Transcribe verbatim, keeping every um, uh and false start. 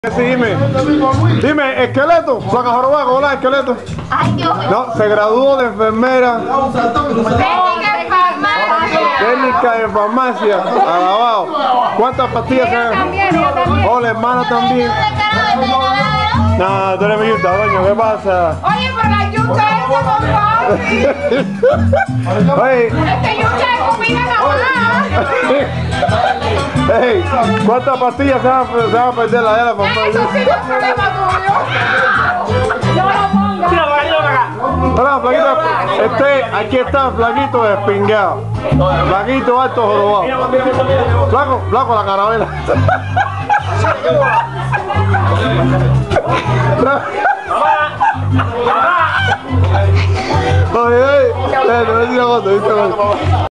Sí, dime, dime, esqueleto, placa jorobada, hola, esqueleto. Ay, Dios mío. No, se graduó de enfermera. Técnica en farmacia. Técnica de farmacia, alabado. ¿Cuántas pastillas se dan? También, ella también. Oh, la hermana también. Nah, tú eres mi yuta, doño, ¿qué pasa? Oye, por la yuca esa, por favor. Oye, Este yuca es comida nada. hey, ¿cuántas pastillas se van, se van a perder la de la farmacia? Eso sí no es problema tuyo. No lo pongas. Hola, flaquito, este, aquí está flaquito despingado. Flaquito alto jorobado. Flaco, flaco la carabela. Oye, oye, te voy a decir una cosa, te voy a decir una cosa.